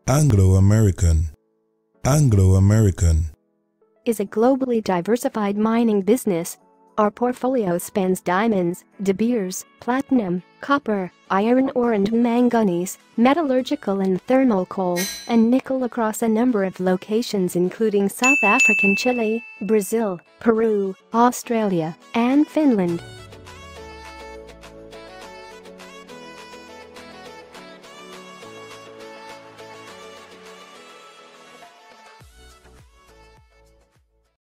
Anglo-American. Anglo-American. Is a globally diversified mining business. Our portfolio spans diamonds, De Beers, platinum, copper, iron ore and manganese, metallurgical and thermal coal, and nickel across a number of locations including South Africa, Chile, Brazil, Peru, Australia, and Finland.